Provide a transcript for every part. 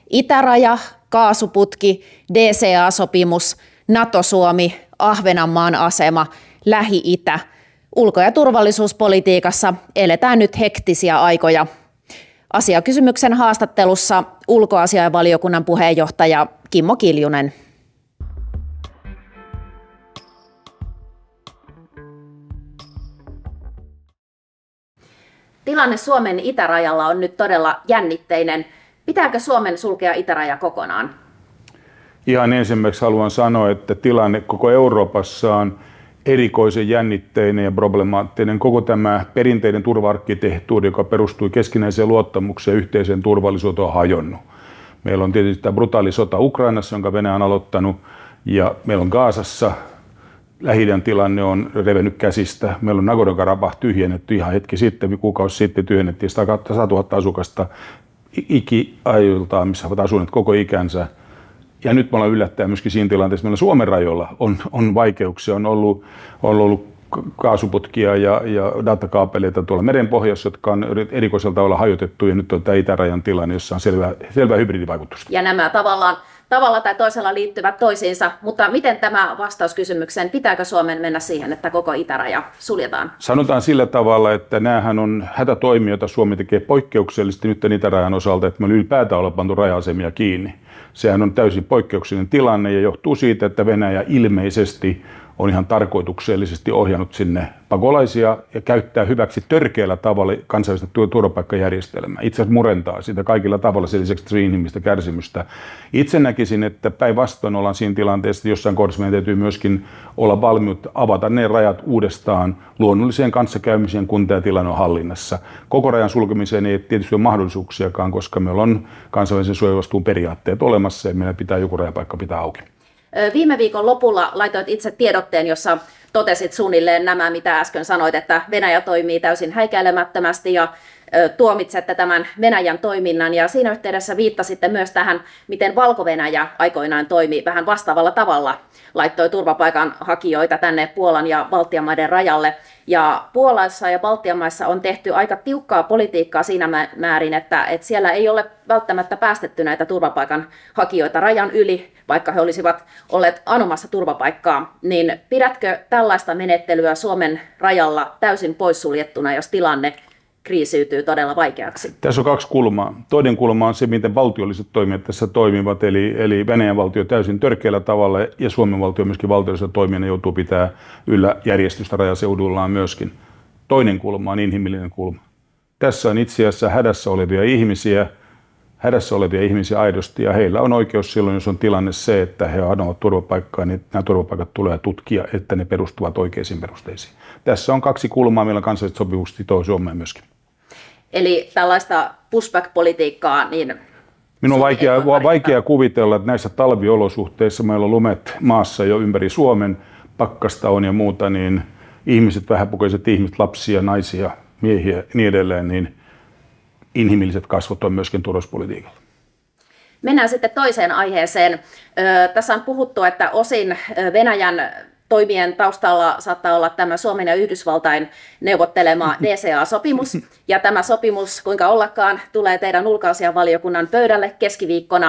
Itäraja, kaasuputki, DCA-sopimus, NATO-Suomi, Ahvenanmaan asema, Lähi-Itä. Ulko- ja turvallisuuspolitiikassa eletään nyt hektisiä aikoja. Asiakysymyksen haastattelussa ulkoasiainvaliokunnan puheenjohtaja Kimmo Kiljunen. Tilanne Suomen itärajalla on nyt todella jännitteinen. Pitääkö Suomen sulkea itäraja kokonaan? Ihan ensimmäiseksi haluan sanoa, että tilanne koko Euroopassa on erikoisen jännitteinen ja problemaattinen. Koko tämä perinteinen turva-arkkitehtuuri, joka perustui keskinäiseen luottamukseen ja yhteiseen turvallisuuteen, on hajonnut. Meillä on tietysti tämä brutaali sota Ukrainassa, jonka Venäjä on aloittanut, ja meillä on Gazassa. Lähi-idän tilanne on revennyt käsistä. Meillä on Nagorno-Karabakh tyhjennetty ihan hetki sitten, kuukausi sitten tyhjennettiin 100 000 asukasta ikiajoiltaan, missä ovat asuneet koko ikänsä. Ja nyt me ollaan yllättäen myöskin siinä tilanteessa, että meillä Suomen rajoilla on vaikeuksia. On ollut kaasuputkia ja datakaapeleita tuolla merenpohjassa, jotka on erikoisella tavalla hajotettu. Ja nyt on tämä itärajan tilanne, jossa on selvää hybridivaikutusta. Ja nämä tavalla tai toisella liittyvät toisiinsa, mutta miten tämä vastaus kysymykseen, pitääkö Suomen mennä siihen, että koko itäraja suljetaan? Sanotaan sillä tavalla, että näähän on hätätoimia, joita Suomi tekee poikkeuksellisesti nyt itärajan osalta, että me ylipäätään ollaan pantu raja-asemia kiinni. Sehän on täysin poikkeuksellinen tilanne ja johtuu siitä, että Venäjä ilmeisesti on ihan tarkoituksellisesti ohjannut sinne pakolaisia ja käyttää hyväksi törkeällä tavalla kansainvälistä turvapaikkajärjestelmää. Itse asiassa murentaa sitä kaikilla tavalla sen lisäksi inhimillistä kärsimystä. Itse näkisin, että päinvastoin ollaan siinä tilanteessa, että jossain kohdassa meidän täytyy myöskin olla valmiutta avata ne rajat uudestaan luonnolliseen kanssakäymiseen, kun tämä tilanne on hallinnassa. Koko rajan sulkemiseen ei tietysti ole mahdollisuuksiakaan, koska meillä on kansainvälisen suojeluvastuun periaatteet olemassa ja meidän pitää joku rajapaikka pitää auki. Viime viikon lopulla laitoit itse tiedotteen, jossa totesit suunnilleen nämä, mitä äsken sanoit, että Venäjä toimii täysin häikäilemättömästi ja tuomitsette tämän Venäjän toiminnan. Ja siinä yhteydessä viittasitte myös tähän, miten Valko-Venäjä aikoinaan toimi vähän vastaavalla tavalla. Laittoi turvapaikanhakijoita tänne Puolan ja Baltian maiden rajalle. Ja Puolassa ja Baltian maissa on tehty aika tiukkaa politiikkaa siinä määrin, että siellä ei ole välttämättä päästetty näitä turvapaikanhakijoita rajan yli, vaikka he olisivat olleet anomassa turvapaikkaa. Niin pidätkö tällaista menettelyä Suomen rajalla täysin poissuljettuna, jos tilanne kriisiytyy todella vaikeaksi? Tässä on kaksi kulmaa. Toinen kulma on se, miten valtiolliset toimijat tässä toimivat, eli Venäjän valtio täysin törkeällä tavalla ja Suomen valtio myöskin valtiollisena toimijana joutuu pitää yllä järjestystä rajaseudullaan myöskin. Toinen kulma on inhimillinen kulma. Tässä on itse asiassa hädässä olevia ihmisiä aidosti, ja heillä on oikeus silloin, jos on tilanne se, että he anovat turvapaikkaa, niin nämä turvapaikat tulee tutkia, että ne perustuvat oikeisiin perusteisiin. Tässä on kaksi kulmaa, millä kansalliset sopimukset sitoo Suomea myöskin. Eli tällaista pushback-politiikkaa, niin minun on vaikea kuvitella, että näissä talviolosuhteissa meillä on lumet maassa jo ympäri Suomen, pakkasta on ja muuta, niin ihmiset, vähäpukeiset ihmiset, lapsia, naisia, miehiä ja niin edelleen, niin inhimilliset kasvot on myöskin turvallisuuspolitiikalla. Mennään sitten toiseen aiheeseen. Tässä on puhuttu, että osin Venäjän toimien taustalla saattaa olla tämä Suomen ja Yhdysvaltain neuvottelema DCA-sopimus. Ja tämä sopimus, kuinka ollakaan, tulee teidän ulkoasiainvaliokunnan pöydälle keskiviikkona.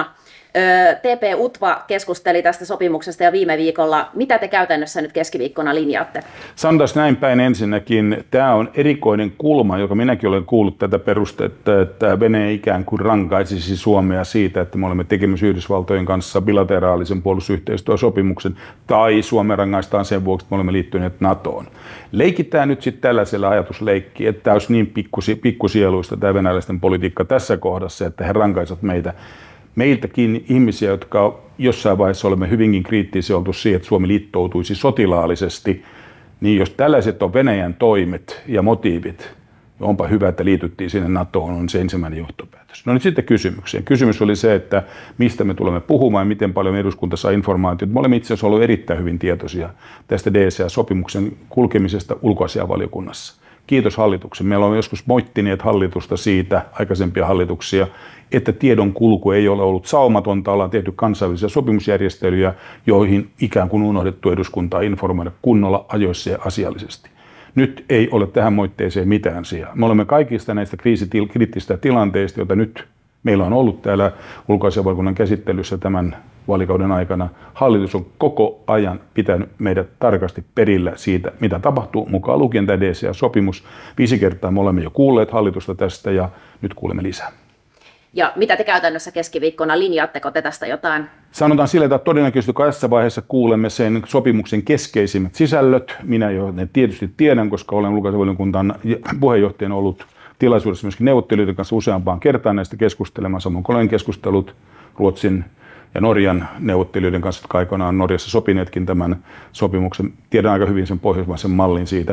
TP-UTVA keskusteli tästä sopimuksesta jo viime viikolla. Mitä te käytännössä nyt keskiviikkona linjaatte? Sanotaan näin päin ensinnäkin. Tämä on erikoinen kulma, joka minäkin olen kuullut tätä perustetta, että Venäjä ikään kuin rankaisisi Suomea siitä, että me olemme tekemässä Yhdysvaltojen kanssa bilateraalisen puolustusyhteistyösopimuksen, tai Suomea rangaistaan sen vuoksi, että me olemme liittyneet NATOon. Leikitään nyt sitten tällaisella ajatusleikkiä, että tämä olisi niin pikkusieluista tämä venäläisten politiikka tässä kohdassa, että he rankaisivat meiltäkin ihmisiä, jotka jossain vaiheessa olemme hyvinkin kriittisiä oltu siihen, että Suomi liittoutuisi sotilaallisesti, niin jos tällaiset on Venäjän toimet ja motiivit, niin onpa hyvä, että liityttiin sinne NATOon, on se ensimmäinen johtopäätös. No nyt sitten kysymykseen. Kysymys oli se, että mistä me tulemme puhumaan ja miten paljon eduskunta saa informaatiota. Me olemme itse asiassa olleet erittäin hyvin tietoisia tästä DCA-sopimuksen kulkemisesta ulkoasiainvaliokunnassa. Kiitos hallituksen. Meillä on joskus moittineet hallitusta siitä, aikaisempia hallituksia, että tiedon kulku ei ole ollut saumatonta. Ollaan tehty kansainvälisiä sopimusjärjestelyjä, joihin ikään kuin unohdettu eduskuntaa informoida kunnolla, ajoissa ja asiallisesti. Nyt ei ole tähän moitteeseen mitään sijaa. Me olemme kaikista näistä kriittisistä tilanteista, joita nyt Meillä on ollut täällä ulkoasiainvaliokunnan käsittelyssä tämän vaalikauden aikana. Hallitus on koko ajan pitänyt meidät tarkasti perillä siitä, mitä tapahtuu, mukaan lukien tämä DCA-sopimus. 5 kertaa me olemme jo kuulleet hallitusta tästä ja nyt kuulemme lisää. Ja mitä te käytännössä keskiviikkona linjaatteko te tästä jotain? Sanotaan sillä, että todennäköisesti tässä vaiheessa kuulemme sen sopimuksen keskeisimmät sisällöt. Minä jo ne tietysti tiedän, koska olen ulkoasiainvaliokunnan puheenjohtajana ollut tilaisuudessa myöskin neuvottelijoiden kanssa useampaan kertaan näistä keskustelemaan. Samoin kuin olen keskustellut Ruotsin ja Norjan neuvottelijoiden kanssa, jotka aikanaan Norjassa sopineetkin tämän sopimuksen. Tiedän aika hyvin sen pohjoismaisen mallin siitä.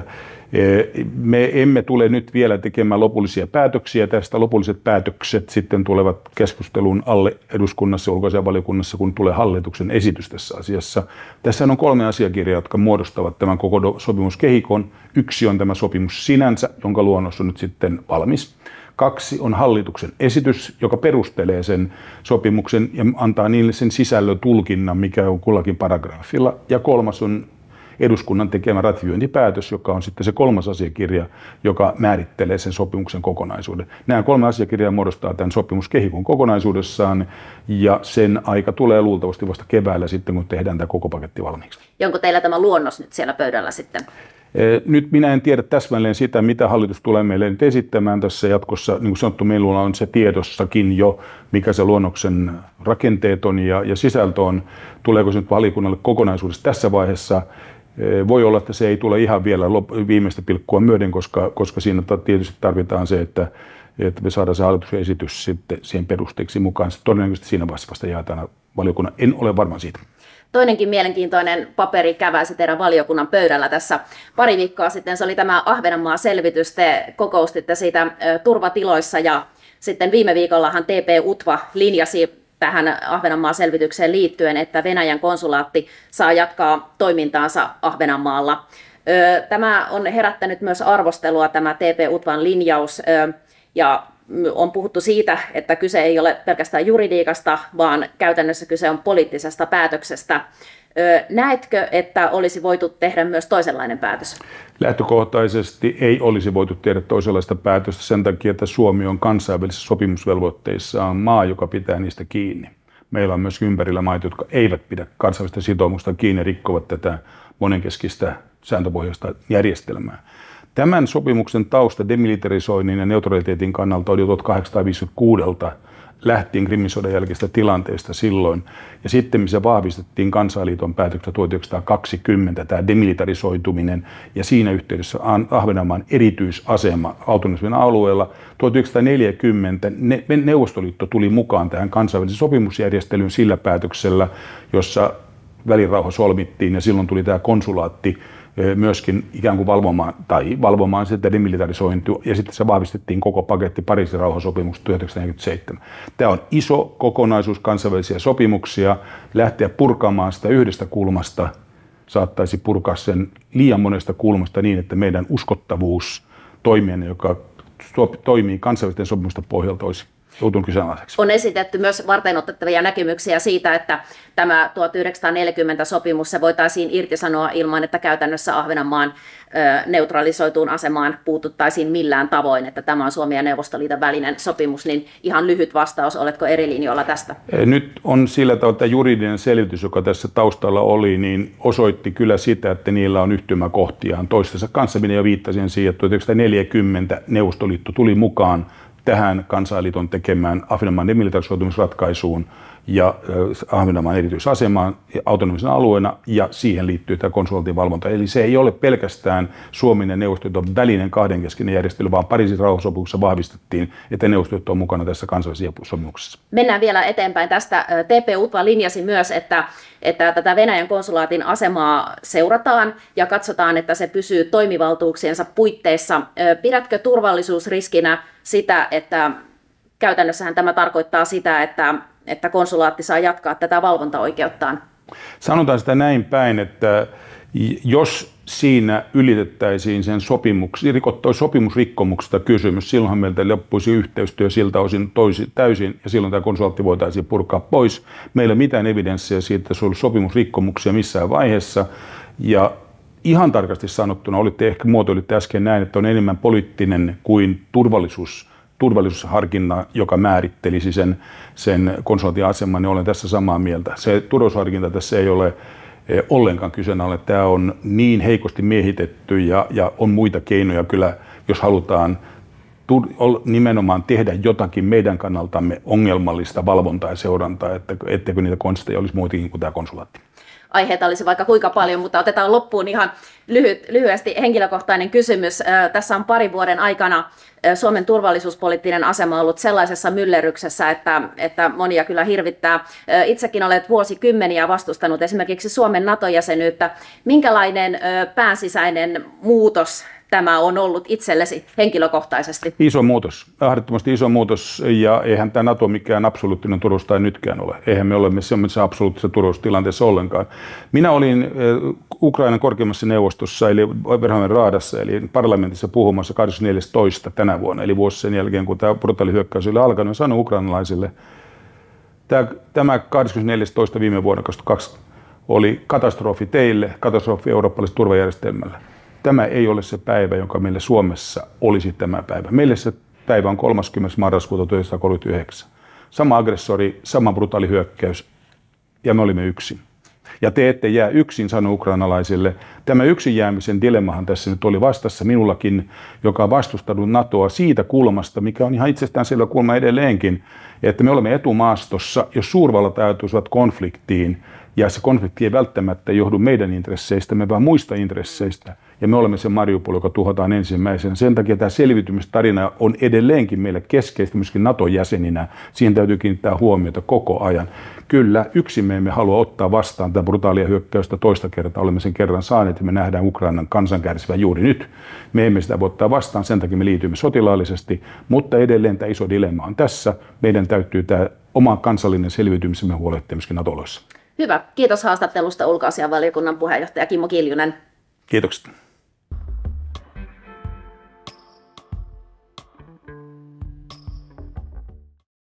Me emme tule nyt vielä tekemään lopullisia päätöksiä. Tästä lopulliset päätökset sitten tulevat keskustelun alle eduskunnassa ja ulkoasiainvaliokunnassa, kun tulee hallituksen esitys tässä asiassa. Tässä on 3 asiakirjaa, jotka muodostavat tämän koko sopimuskehikon. 1 on tämä sopimus sinänsä, jonka luonnos on nyt sitten valmis. 2 on hallituksen esitys, joka perustelee sen sopimuksen ja antaa niille sen sisällön tulkinnan, mikä on kullakin paragrafilla. Ja 3 on eduskunnan tekemä ratifiointipäätös, joka on sitten se 3. asiakirja, joka määrittelee sen sopimuksen kokonaisuuden. Nämä 3 asiakirjaa muodostaa tämän sopimuskehikon kokonaisuudessaan ja sen aika tulee luultavasti vasta keväällä sitten, kun tehdään tämä koko paketti valmiiksi. Ja onko teillä tämä luonnos nyt siellä pöydällä sitten? Nyt minä en tiedä täsmälleen sitä, mitä hallitus tulee meille nyt esittämään tässä jatkossa. Niin kuin sanottu, meillä on se tiedossakin jo, mikä se luonnoksen rakenteet on ja sisältö on. Tuleeko se nyt valiokunnalle kokonaisuudessa tässä vaiheessa? Voi olla, että se ei tule ihan vielä viimeistä pilkkua myöden, koska siinä tietysti tarvitaan se, että me saadaan se hallituksen esitys sitten siihen perusteeksi mukaan. Todennäköisesti siinä vaiheessa vasta jaetaan valiokunnan. En ole varma siitä. Toinenkin mielenkiintoinen paperi käväisi teidän valiokunnan pöydällä tässä pari viikkoa sitten. Se oli tämä Ahvenanmaa-selvitys. Te kokoustitte siitä turvatiloissa ja sitten viime viikollahan TP-UTVA linjasi tähän Ahvenanmaa-selvitykseen liittyen, että Venäjän konsulaatti saa jatkaa toimintaansa Ahvenanmaalla. Tämä on herättänyt myös arvostelua, tämä TP-UTVAn linjaus, ja on puhuttu siitä, että kyse ei ole pelkästään juridiikasta, vaan käytännössä kyse on poliittisesta päätöksestä. Näetkö, että olisi voitu tehdä myös toisenlainen päätös? Lähtökohtaisesti ei olisi voitu tehdä toisenlaista päätöstä sen takia, että Suomi on kansainvälisissä sopimusvelvoitteissaan maa, joka pitää niistä kiinni. Meillä on myös ympärillä maita, jotka eivät pidä kansainvälistä sitoumusta kiinni ja rikkovat tätä monenkeskistä sääntöpohjaista järjestelmää. Tämän sopimuksen tausta demilitarisoinnin ja neutraliteetin kannalta oli 1856 lähtien Krimin sodan jälkeistä tilanteesta silloin. Ja sitten se vahvistettiin Kansainliiton päätöksessä 1920, tämä demilitarisoituminen ja siinä yhteydessä Ahvenanmaan erityisasema autonomisella alueella. 1940 Neuvostoliitto tuli mukaan tähän kansainvälisen sopimusjärjestelyyn sillä päätöksellä, jossa välirauha solmittiin ja silloin tuli tämä konsulaatti myöskin ikään kuin valvomaan sitä demilitarisointia, ja sitten se vahvistettiin koko paketti Pariisin rauhansopimuksesta 1947. Tämä on iso kokonaisuus kansainvälisiä sopimuksia. Lähteä purkaamaan sitä yhdestä kulmasta saattaisi purkaa sen liian monesta kulmasta niin, että meidän uskottavuus toimijana, joka toimii kansainvälisten sopimusten pohjalta, olisi joutunut kyseenalaiseksi. On esitetty myös varteenotettavia näkemyksiä siitä, että tämä 1940 sopimus se voitaisiin irtisanoa ilman, että käytännössä Ahvenanmaan neutralisoituun asemaan puututtaisiin millään tavoin, että tämä on Suomen ja Neuvostoliiton välinen sopimus, niin ihan lyhyt vastaus, oletko eri linjoilla tästä? Nyt on sillä tavalla, että juridinen selvitys, joka tässä taustalla oli, niin osoitti kyllä sitä, että niillä on yhtymäkohtiaan toistensa kanssa. Minä jo viittasin siihen, että 1940 Neuvostoliitto tuli mukaan tähän Kansainliiton tekemään Ahvenanmaan demilitarisoitumisratkaisuun ja Ahvenanmaan erityisasemaan autonomisena alueena, ja siihen liittyy tämä konsulaatin valvonta. Eli se ei ole pelkästään Suomen ja Neuvostoliiton välinen kahdenkeskinen järjestely, vaan Pariisin rauhansopimuksessa vahvistettiin, että Neuvostoliitto on mukana tässä kansainvälisessä sopimuksessa. Mennään vielä eteenpäin tästä. TP-UTVA linjasi myös, että tätä Venäjän konsulaatin asemaa seurataan ja katsotaan, että se pysyy toimivaltuuksiensa puitteissa. Pidätkö turvallisuusriskinä sitä, että käytännössähän tämä tarkoittaa sitä, että konsulaatti saa jatkaa tätä valvontaoikeuttaan? Sanotaan sitä näin päin, että jos siinä ylitettäisiin sen sopimusrikkomuksesta kysymys, silloinhan meiltä loppuisi yhteistyö siltä osin täysin, ja silloin tämä konsulaatti voitaisiin purkaa pois. Meillä ei ole mitään evidenssiä siitä, että se on ollut sopimusrikkomuksia missään vaiheessa, ja ihan tarkasti sanottuna muotoilitte äsken näin, että on enemmän poliittinen kuin turvallisuus turvallisuusharkinnan, joka määrittelisi sen konsulaatin aseman, niin olen tässä samaa mieltä. Se turvallisuusharkinta tässä ei ole ollenkaan kyseenalainen. Tämä on niin heikosti miehitetty ja on muita keinoja kyllä, jos halutaan nimenomaan tehdä jotakin meidän kannaltamme ongelmallista valvontaa ja seurantaa, etteikö niitä konsteja olisi muitakin kuin tämä konsulaatti. Aiheita olisi vaikka kuinka paljon, mutta otetaan loppuun ihan lyhyesti henkilökohtainen kysymys. Tässä on parin vuoden aikana Suomen turvallisuuspoliittinen asema ollut sellaisessa myllerryksessä, että monia kyllä hirvittää. Itsekin olet vuosikymmeniä vastustanut esimerkiksi Suomen NATO-jäsenyyttä. Minkälainen päänsisäinen muutos tämä on ollut itsellesi henkilökohtaisesti? Iso muutos, äärettömästi iso muutos, ja eihän tämä NATO mikään absoluuttinen turvallisuus tai nytkään ole. Eihän me ole semmoisessa absoluuttisessa turvallisuustilanteessa ollenkaan. Minä olin Ukrainan korkeimmassa neuvostossa, eli Verhoeven Raadassa, eli parlamentissa puhumassa 24.2. tänä vuonna, eli vuosi sen jälkeen, kun tämä brutaali hyökkäys oli alkanut, ja sanoin ukrainalaisille, tämä 24.2. viime vuonna 2022 oli katastrofi teille, katastrofi eurooppalaiselle turvajärjestelmälle. Tämä ei ole se päivä, jonka meille Suomessa olisi tämä päivä. Meille se päivä on 30. marraskuuta 1939. Sama aggressori, sama brutaali hyökkäys, ja me olimme yksin. Ja te ette jää yksin, sanoi ukrainalaisille. Tämä yksin jäämisen dilemmahan tässä nyt oli vastassa minullakin, joka on vastustanut NATOa siitä kulmasta, mikä on ihan itsestäänselvä kulma edelleenkin, että me olemme etumaastossa, jos suurvallat ajautuisivat konfliktiin, ja se konflikti ei välttämättä johdu meidän intresseistämme, vaan muista intresseistä. Ja me olemme se Mariupol, joka tuhotaan ensimmäisenä. Sen takia tämä selviytymistarina on edelleenkin meille keskeistä myöskin NATO-jäseninä. Siihen täytyy kiinnittää huomiota koko ajan. Kyllä, yksin me emme halua ottaa vastaan tätä brutaalia hyökkäystä toista kertaa. Olemme sen kerran saaneet ja me nähdään Ukrainan kansan kärsivän juuri nyt. Me emme sitä voi ottaa vastaan, sen takia me liitymme sotilaallisesti. Mutta edelleen tämä iso dilemma on tässä. Meidän täytyy tämä oma kansallinen selviytymisemme huolehtia myöskin NATO-oloissa. Hyvä. Kiitos haastattelusta ulkoasiainvaliokunnan puheenjohtaja Kimmo Kiljunen. Kiitokset.